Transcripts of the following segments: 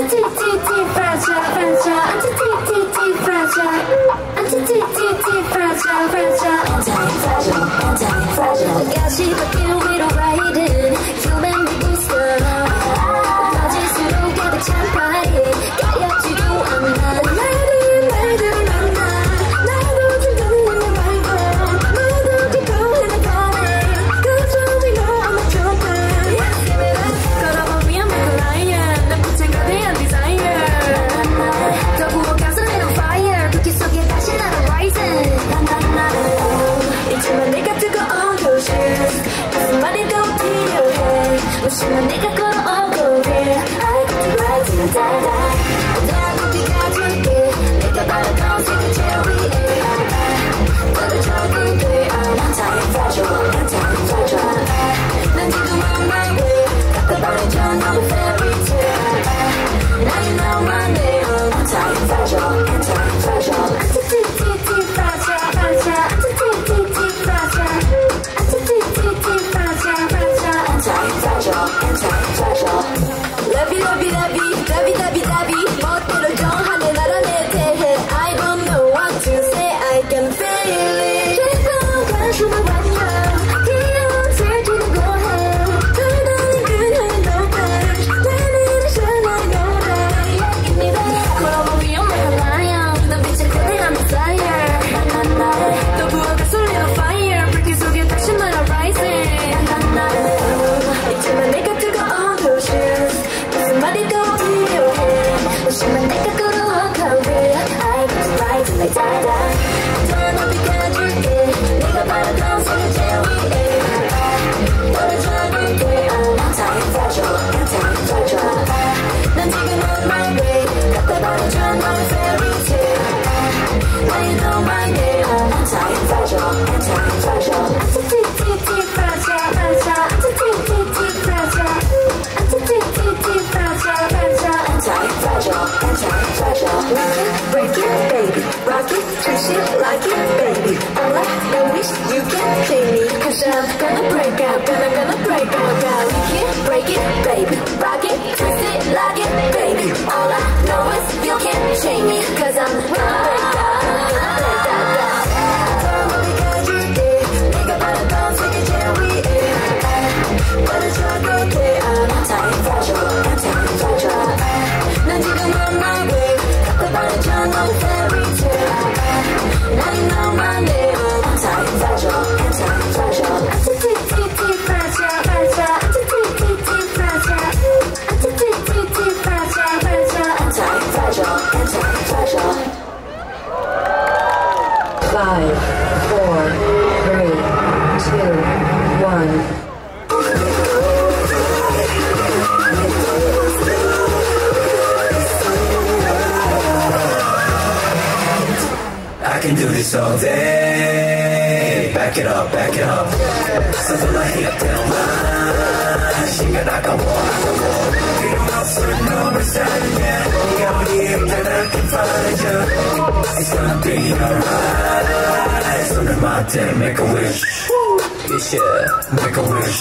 Make a wish. You should make a wish.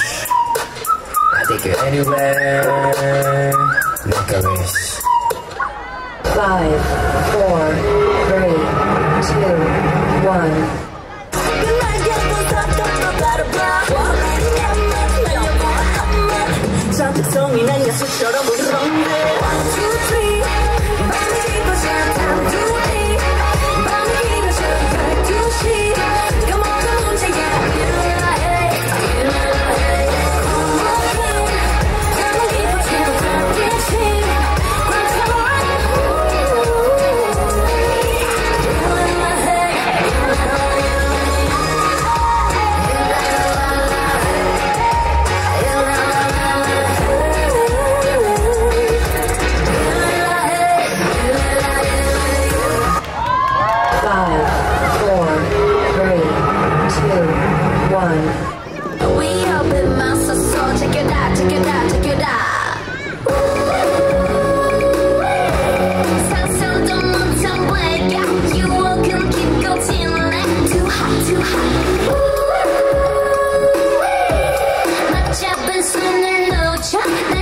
I take you anywhere. Make a wish. 5, 4, 3, 2, 1. 성이 난 야수처럼 울었네. 1, 2, 3 밤이 깊어져 time to be 밤이 길어져 12시 네가 뭐가 문제야 일어나해 일어나해 밤이 깊어지고 달빛이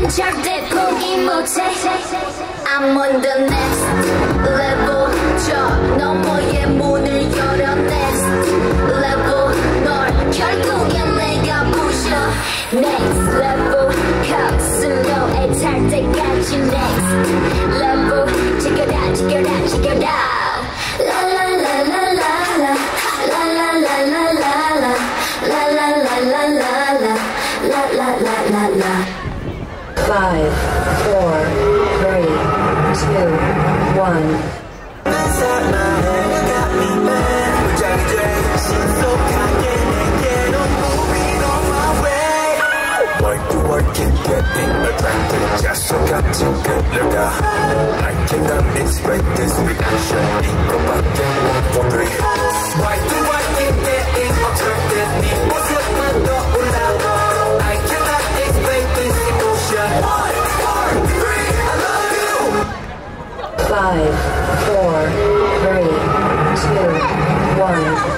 절대 포기 못해. I'm on the next level. 저 너머의 문을 열어 next level. 널 결국엔 내가 부셔 next level. 거슬러 애탈 때까지 next level. Check it out, check it out, check it out. La la la la la la. La la la la la la. La la la la la la. La la la la la. 5, 4, 3, 2, 1. I cannot explain this reaction. 이거밖에 one for three. Why do I keep getting attracted? 네 모습만 떠올라. I cannot explain this emotion. 1, 4, 3, I love you. 5, 4, 3, 2, 1.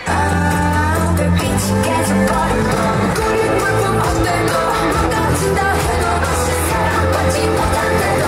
별빛이 계속 버려. 우리 물품 어때도 망가진다 해도 사랑받지 못한대도.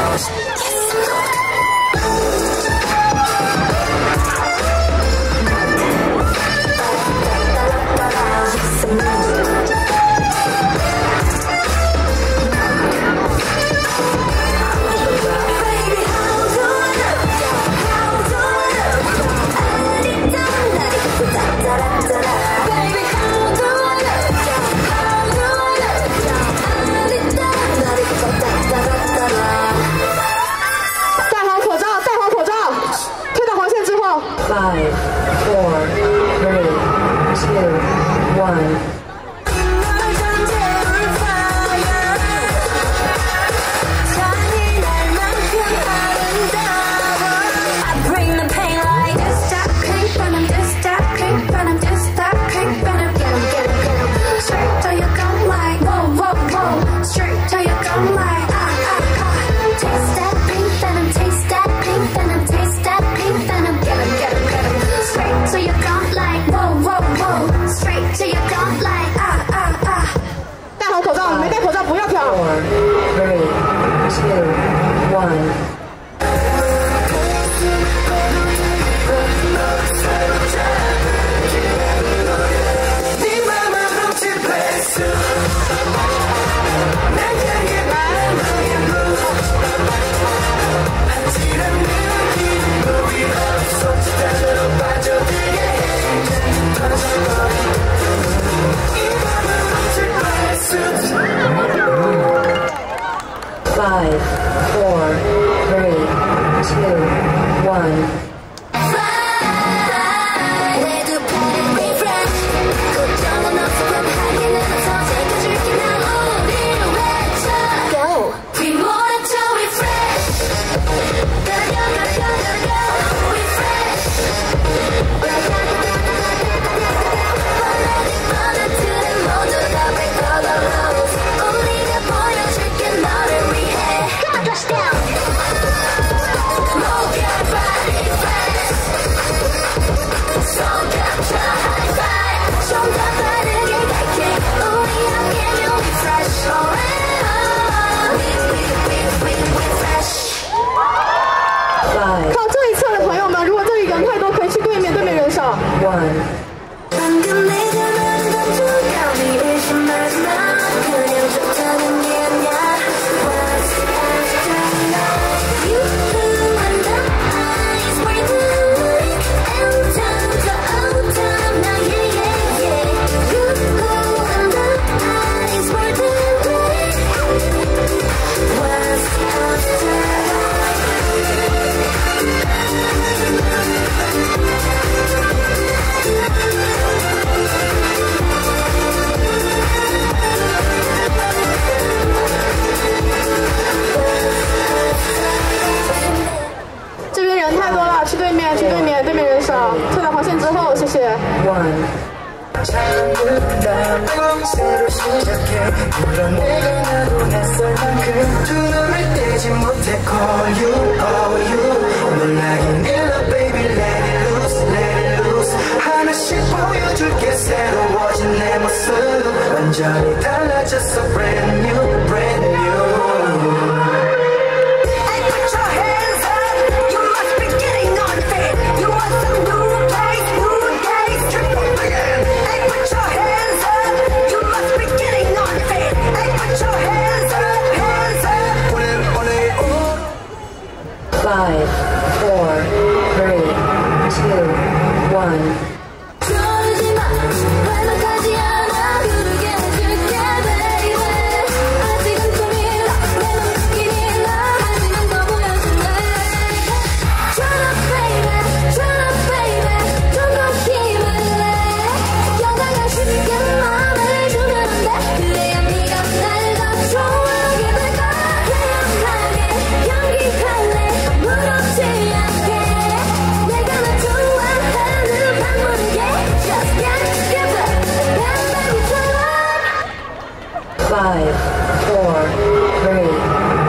새로 시작해 물론 내가 나도 낯설 만큼 두 눈을 떼지 못해 call you 놀라긴 일러 baby let it loose 하나씩 보여줄게 새로워진 내 모습 완전히 달라졌어 brand new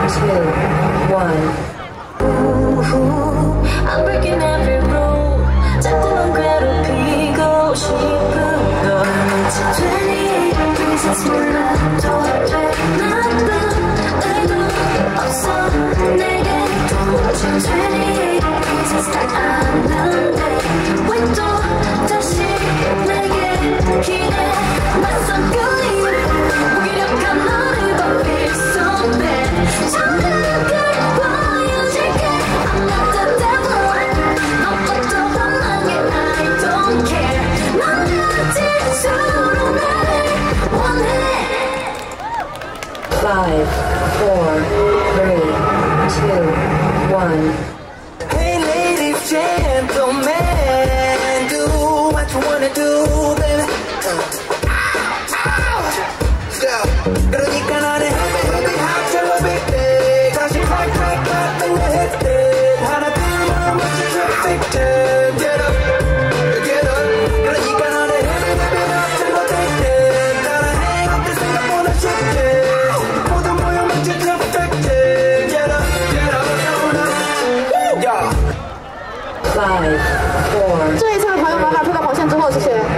I'm breaking every rule. 자꾸만 괴롭히고 싶은 걸 28 reasons 몰라도 돼. 나쁜 의도 없어 내게 28 reasons 딱 아는데 왜 또 다시 내게 기대 낯선 그림 무기력한 너를 봐 It's so bad 정답을 보여줄게 I'm not the devil 너부터 원하게 I don't care 넌 질수록 나를 원해 5, 4, 3, 2, 1 Hey ladies, gentlemen, do what you wanna do, baby. 그러니까 나는 heavy 합쳐로 빅대 다시 콸콸콸 땡겨 hit it 하나 둘만 멋진 traffic jam Get up, get up 그러니까 나는 heavy 합쳐로 빅대 따라해 어때 생각보다 쉽게 모두 모여 멋진 traffic jam Get up, get up, yeah 5, 4, 这一侧的朋友们还推到黄线之后，谢谢。 1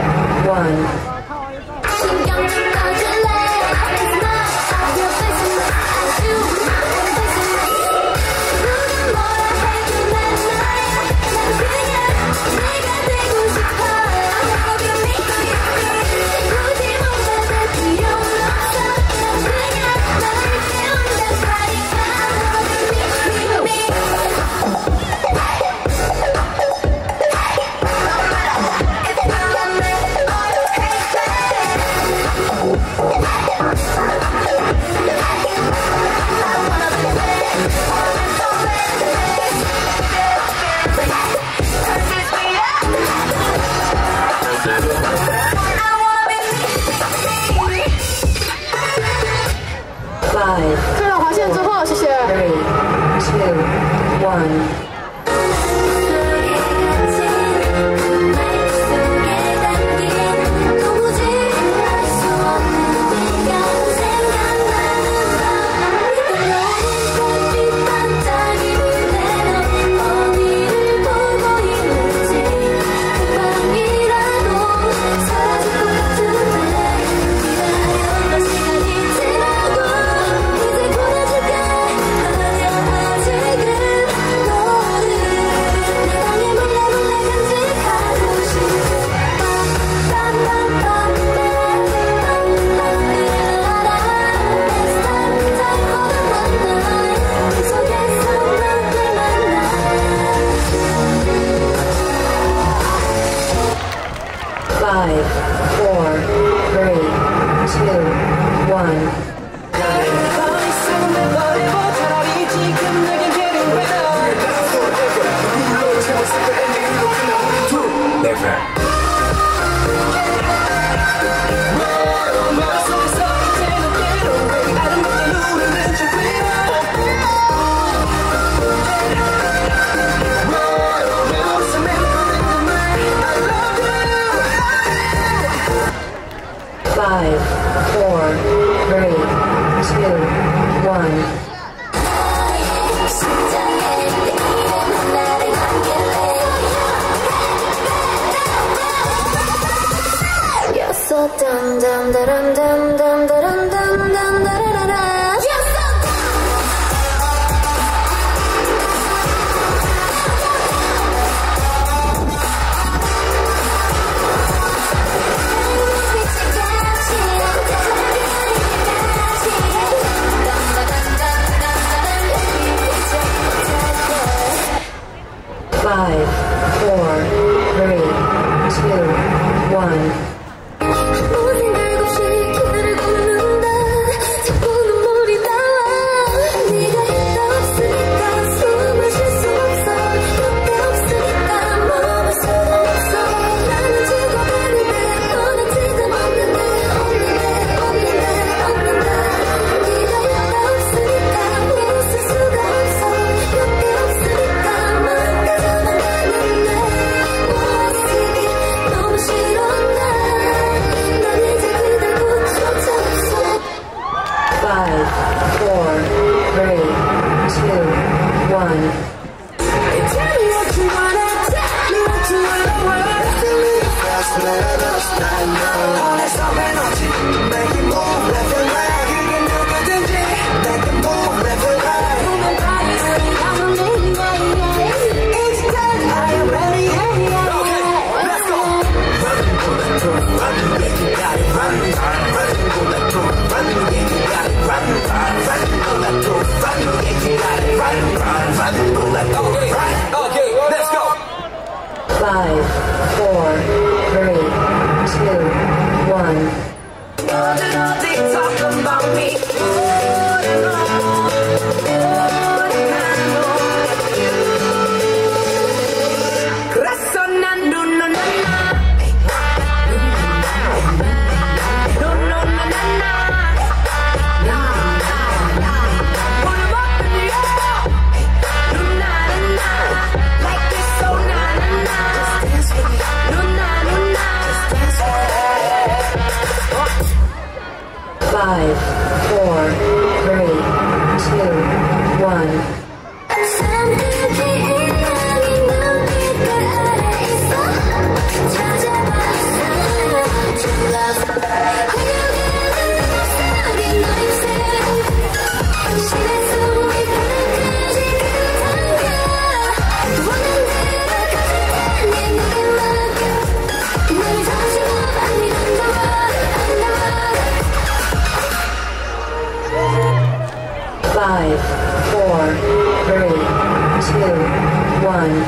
신경 좀 꺼질래 It's not your business I do my business 누가 뭐라 해도 난 나야 난 그냥 내가 되고 싶어 Love you me 굳이 뭔가 필요는 없어 난 그냥 너를 깨운다 사이가 Love you me It's not a man or hate 推到黄线之后，谢谢。 3, 2, 1 5, 4, 3, 2, 1 5, 4, 3, 2, 1 You're so dumb, dumb, dumb, dumb, dumb, dumb, dumb, dumb, da-da-da-da. You're so Five, 4, 3, 2, 1 아무 생각 없이 기회를 걷는다 자꾸 눈물이 나와 네가 있다 없으니까 숨을 쉴 수 없어 곁에 없으니까 머물 수도 없어 나는 죽어가는데 너는 지금 없는데 네가 있다 없으니까 웃을 수가 없어 곁에 없으니까 망가져만 가는데 모습이 너무 싫어 난 Tell me what you wanna, tell me what you wanna. Fast, let us not know. All that stuff energy, make it move left and right. You can do good and make it move left and right. Moving body, I'm moving, each time I am ready. Okay, let's go. Run, go that turn, run, yeah, you got it. Run, go that turn, run, yeah, you got it. Run, go that turn, run, yeah, you got it. Run, go that turn, run. Okay, let's go. 5, 4, 3, 2, 1. They talk about me. 그래서 난 Five, four, three, two, one. Five, four, three, two, one.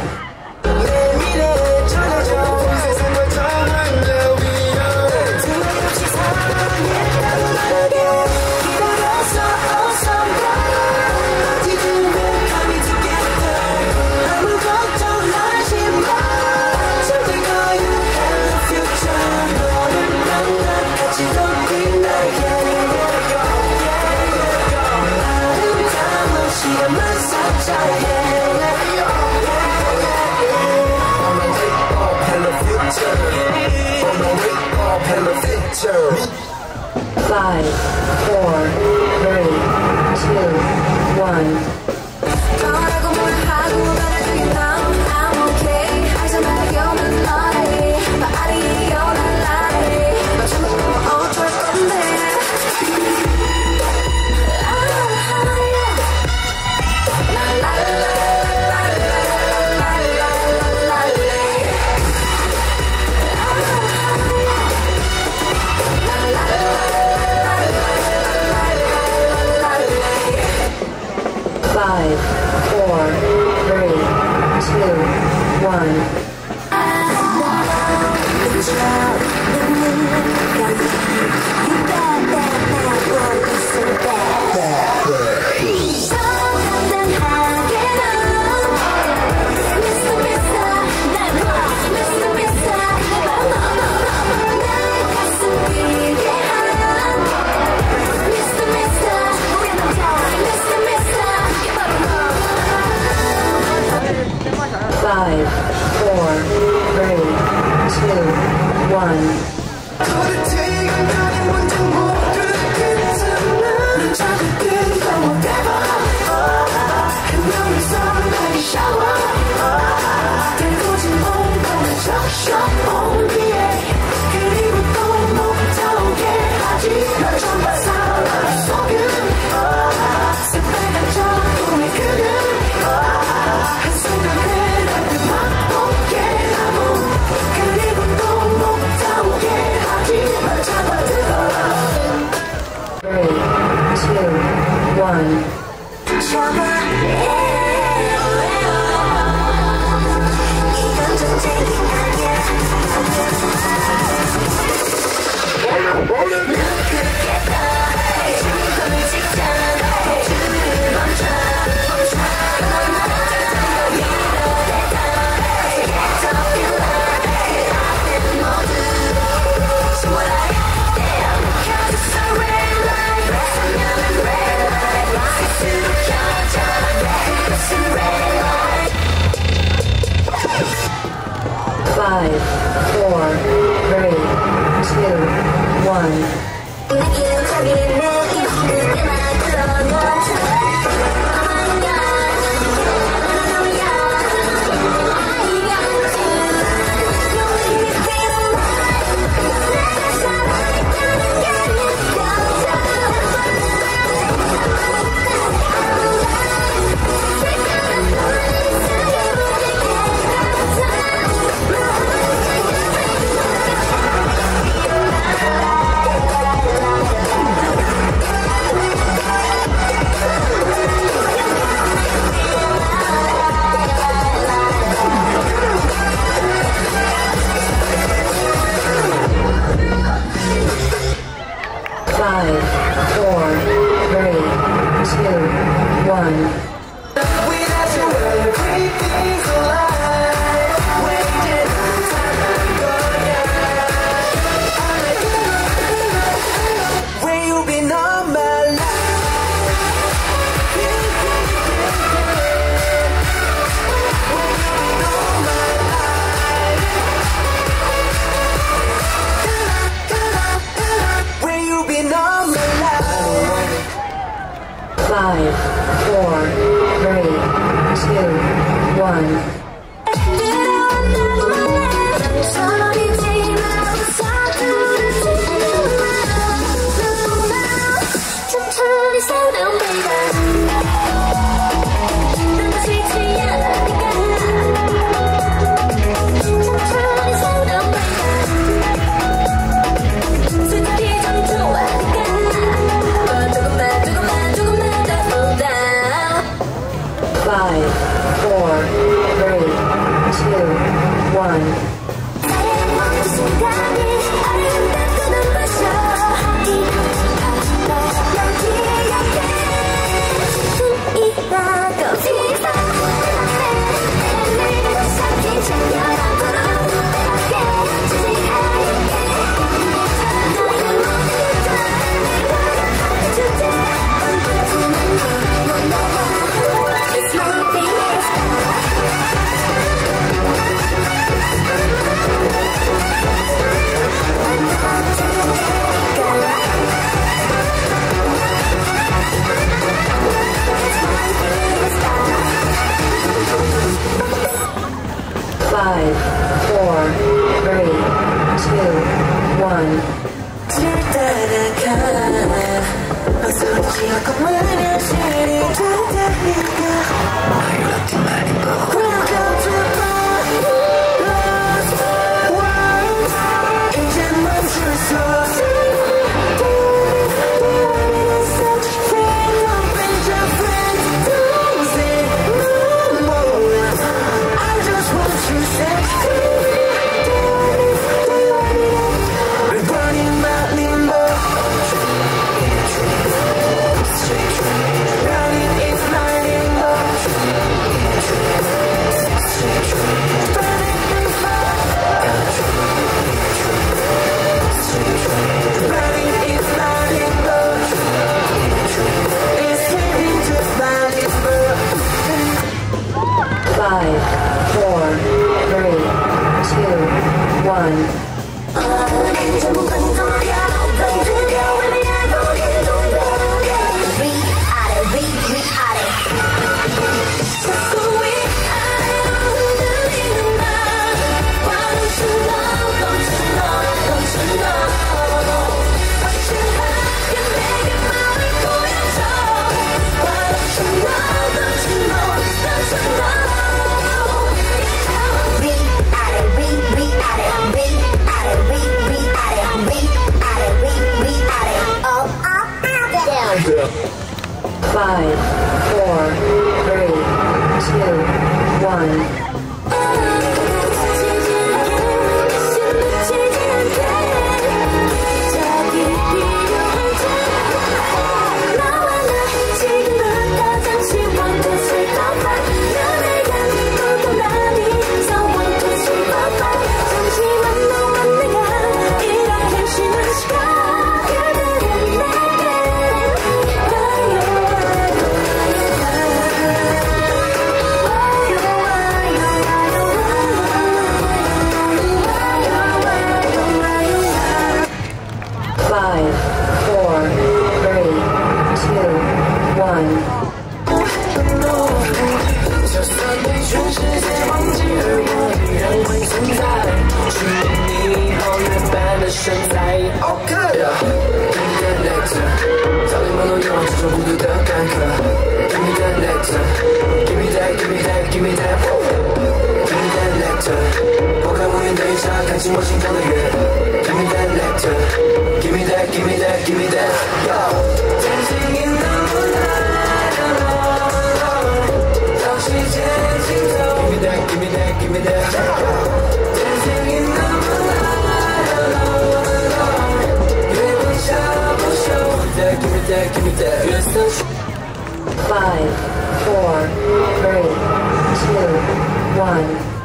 Five, four, three, two, one. I'm okay. Five, four, three, two, one. Five, four, three, two, one. Three, two, one. Red light, 1. Without you, everything's alive. Waiting on time to go, yeah. Where you been all my life? Where you been all my life? Where you been all my life? 5, 4, 3, 2, 1. Five, 4, 3, 2, 1. Five, 4, 3, 2, 1. Five, 4, 3, 2, 1. Five, 4, 3, 2, 1. Five, 4, 3, 2, 1. Give me that, yo. Dancing in the moonlight alone. Give me that, give me that. Dancing in the moonlight alone. Give me that, give me that. 5, 4, 3, 2, 1.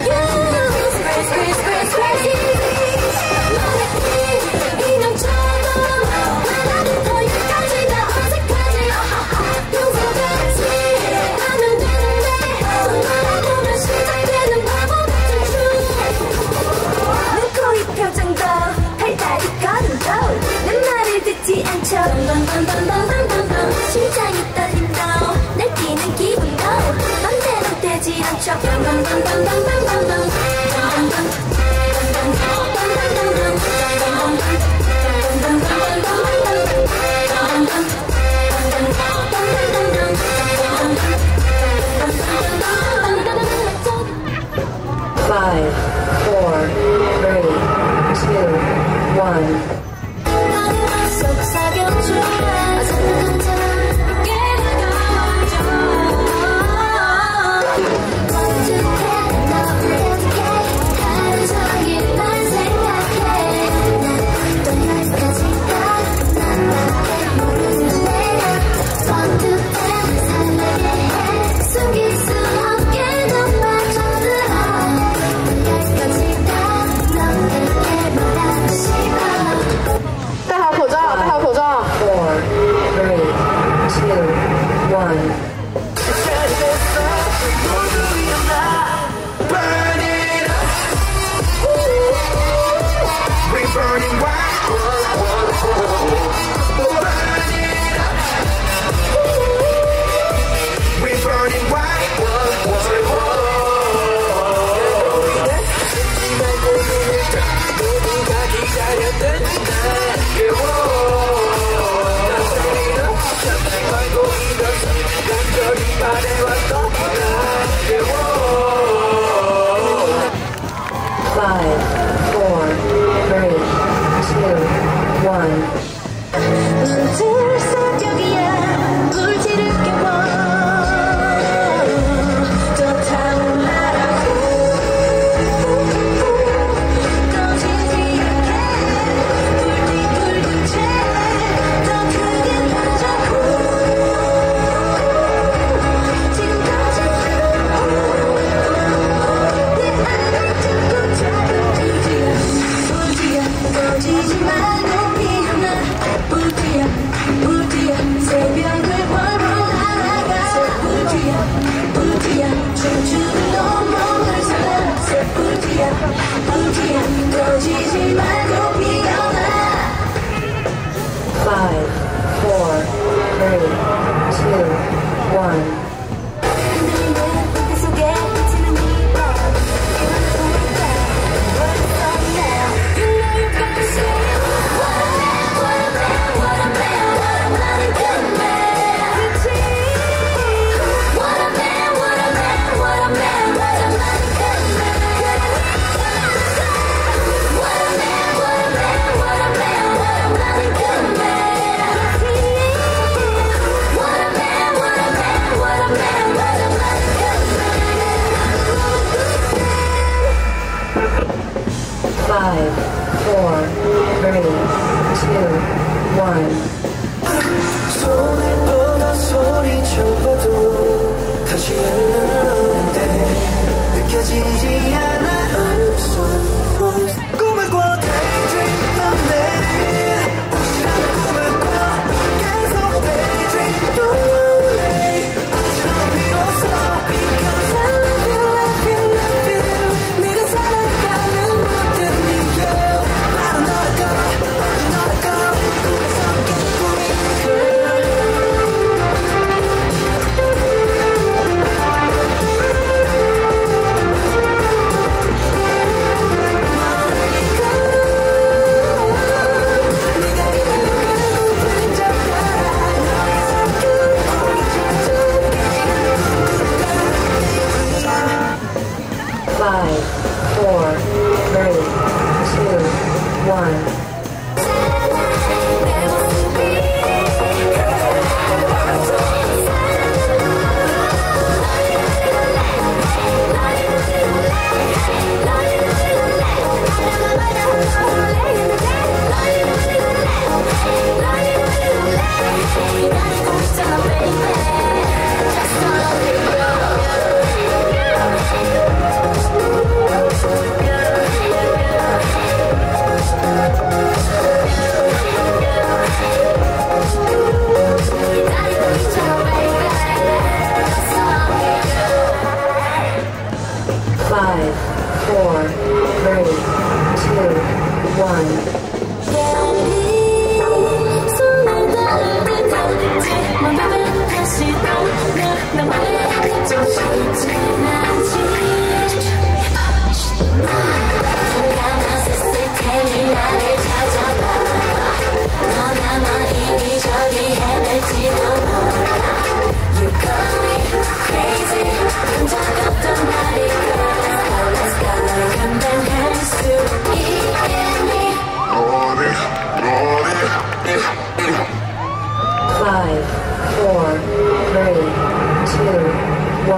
심장이 떨린다 날뛰는 기분도 맘대로 되지 않죠 Five, four, three, two, one. Go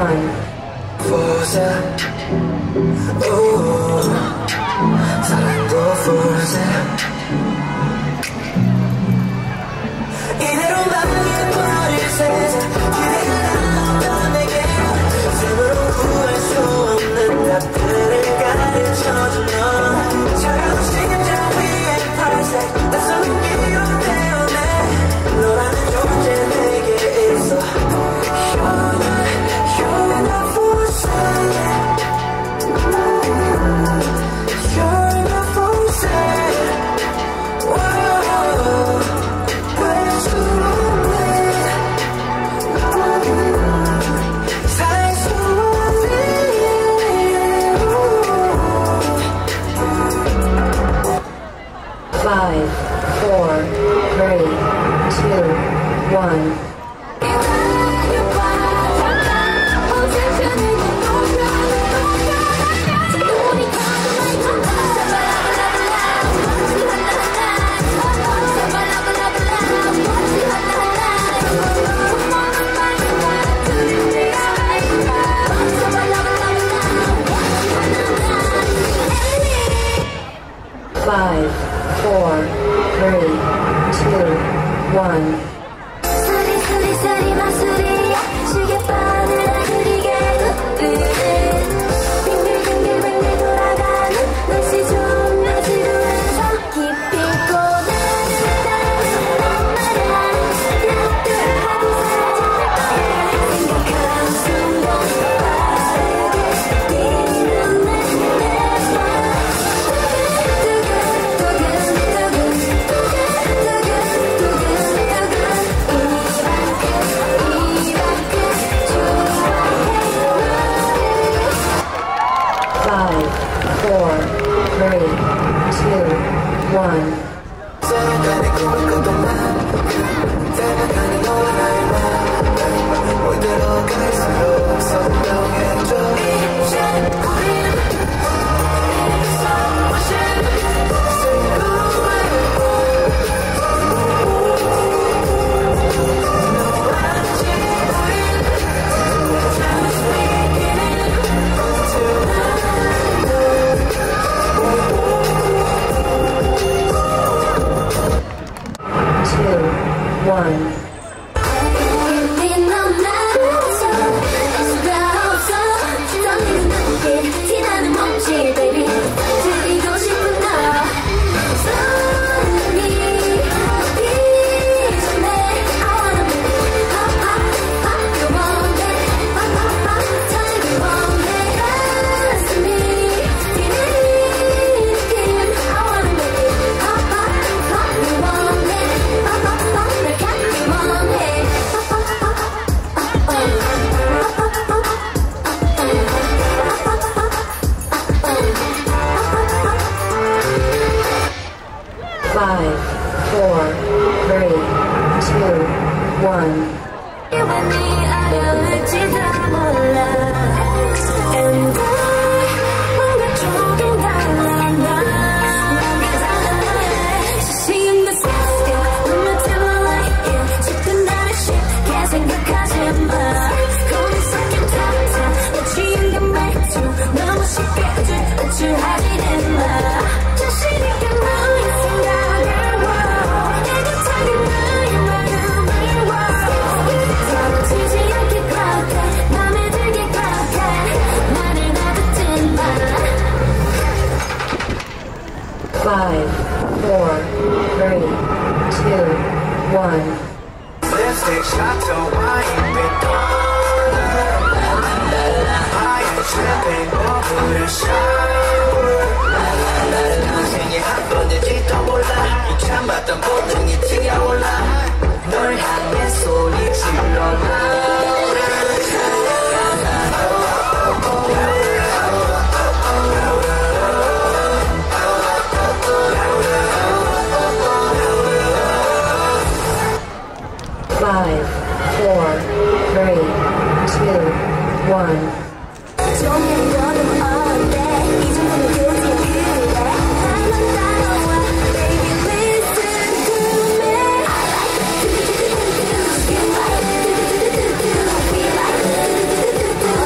보자 사랑도 보자 이대로 망해버릴 세상 기대가 남았던 내게 숨으로 구할 수 없는 답들을 가르쳐준 너 차가운 심장 위에 팔색 낯선 기억 태어내 너라는 존재 내게 있어 You're not for sale You're not for sale Whoa 갈수록 살 수 없네 5, 4, 3, 2, 1. Five, four, three, two, one. 수리수리 마술이야 시계바늘 그리게 흩뜨는 빙글빙글빙글 돌아가는 날씨 좋은 지루해서 깊이 고나는 말야 약들 하고 사라질 거야 생각한 순간 빠르게 뛰는 내 맘 Five, four, three, two, one. 생각하는 꿈을 꿔도만 생각하는 너와 나의 맘 올 대로 갈수록 선명해져 이제 우린 Two, one. Five, four, three, two, one. 너무 쉽게 우쭐하지 마 자신 있게 너의 생각을 와 애틋하게 나의 마음을 와 다치지 않게 그렇게 맘에 들게 그렇게 나를 놔두지 마 Five, four, three, two, one. Lipstick shot to wine champagne over the shower 인생에 한 번일지도 몰라 이참 봤던 본능이 튀어올라 널 향해 소리 질러 Five, four, three, two, one. 종이는 너는 어때 이 정도는 그지 그래 나만 따라와 baby listen to me I like it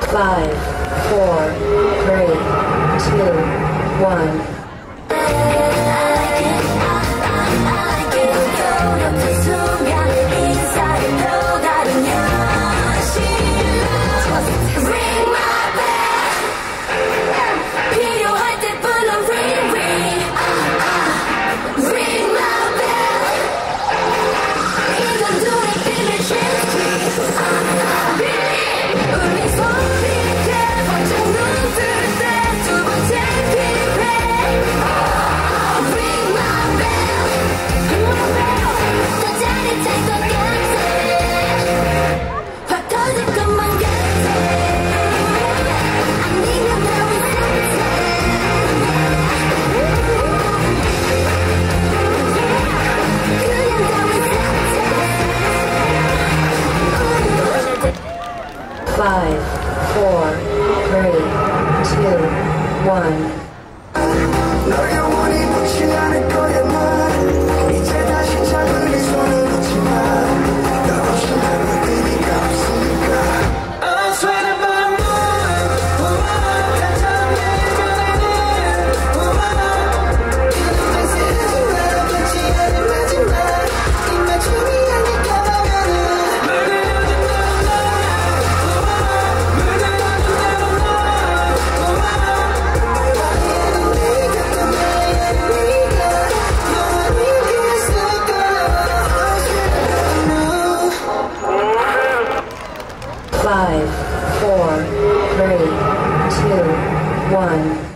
5, 4, 3, 2, 1. Five, four, three, two, one. 널 영원히 놓지 않을 거야 난 이제 다시 작은 네 손을 놓지 마 널 없이 나는 의미가 없으니까 I swear to my love 단처럼 내게 변하는 이런 세상은 나를 놓지 않을 마지막 이 맞춤이 아닐까 Five, four, three, two, one.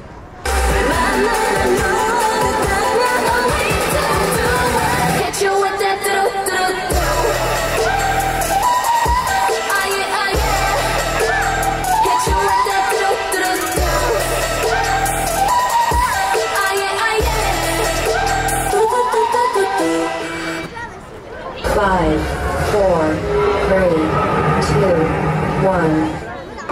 Hit you with that do-do-do. Ah yeah, ah yeah. Hit you with that do-do-do. Ah yeah, ah yeah. Do-do-do-do-do. Five, four, three, two, one.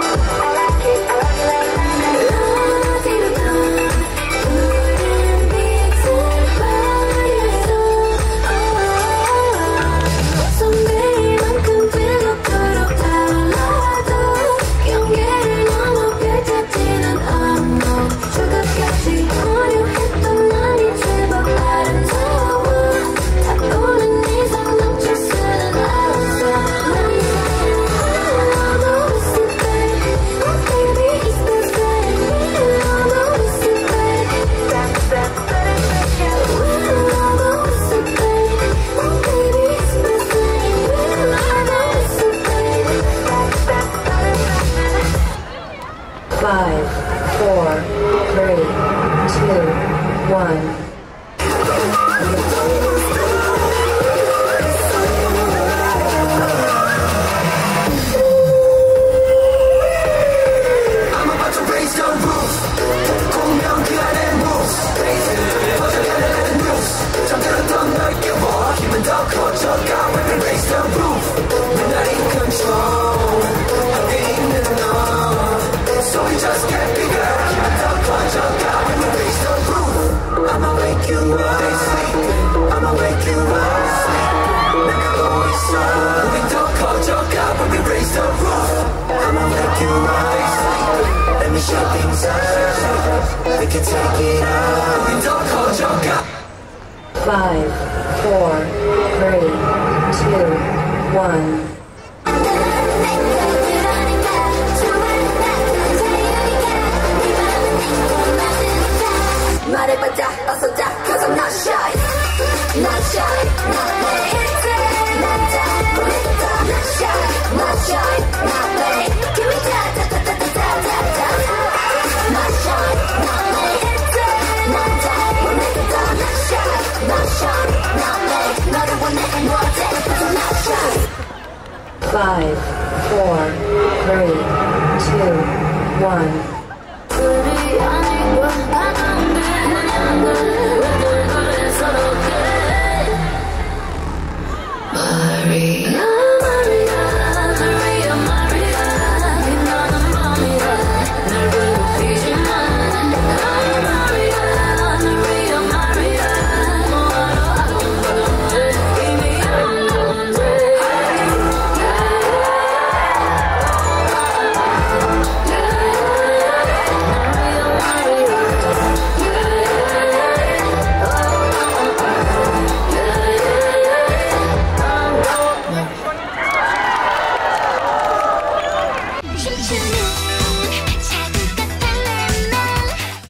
Five, four, three, two, one. I'm about to raise the roof 공명 그 안에 moves 퍼져가는 news 잠들었던 널 깨워 힘은 더 커져가 When we raise the roof We're not in control 여기 있는 너 So we just get bigger 힘은 더 커져가 When we raise the roof I'ma wake you up I'ma wake you up 내가 보고 있어 우린 더 커져가 When we raise the roof I'ma wake you up Let me show things up We can take it up 우린 더 커져가 Five, four, three, two, one. 말해봤자 어서자 Cause I'm not shy Not shy Not late 남자 보내줬다 Not shy Not shy Not late Give me da-da-da-da-da-da-da Not shy Not late 남자 보내줬다 Not shy Not shy Not late 너를 원해 and want it Cause I'm not shy Five, four, three, two, one. 우리 아니고 Maria, Maria, Maria, Maria, 너는 맘이야, 날 괴롭히지만. Maria, Maria, Maria, 뭐하러 아동받았네, 이미 안 돼. 준비